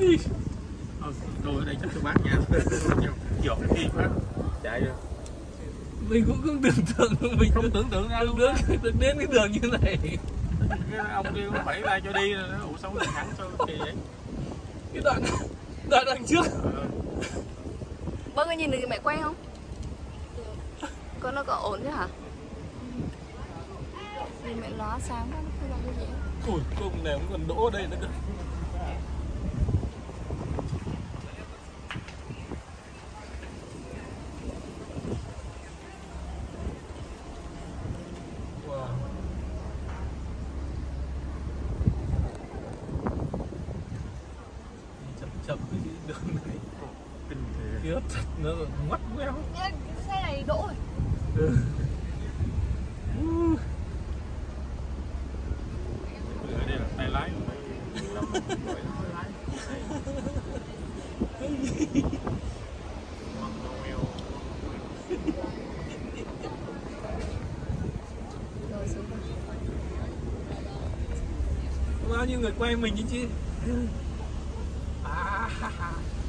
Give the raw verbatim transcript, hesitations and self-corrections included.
Tôi ở đây chắc tôi bác nha. Kiểu khi quá chạy rồi. Mình cũng không tưởng tượng, mình không tưởng tượng ra luôn được, được đến cái đường như này. Cái ông kia phải ra cho đi rồi, ủa sao nó thẳng sao kỳ vậy? Cái đoạn đoạn đằng trước. Ừ. Bơ có nhìn được mẹ quay không? Con nó có ổn chứ hả? Vì mẹ lóa sáng quá, nó không làm cái gì. Ui, cùng này cũng còn đỗ ở đây nữa cơ. Wow. Chậm chậm cái đường này. Kinh thiệt. Kia thật nó ngoắt ngoéo. Cái xe này đỗ rồi. Ừ. Ở đây là tay lái. Rồi xuống rồi. Bao nhiêu người quay mình chứ chứ. À,